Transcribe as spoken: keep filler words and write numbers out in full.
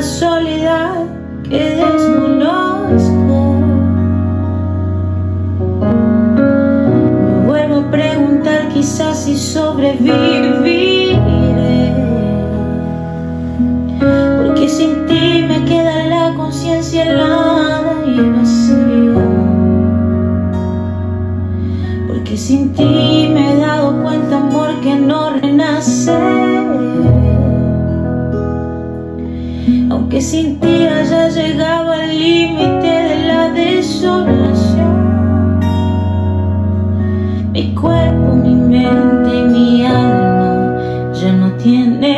soledad que desconozco. Me vuelvo a preguntar quizás si sobreviviré, porque sin ti me queda la conciencia helada y vacía, porque sin ti me he dado cuenta, amor, que no renaceré, aunque sin ti haya llegado al límite de la desolación. Mi cuerpo, mi mente y mi alma ya no tienen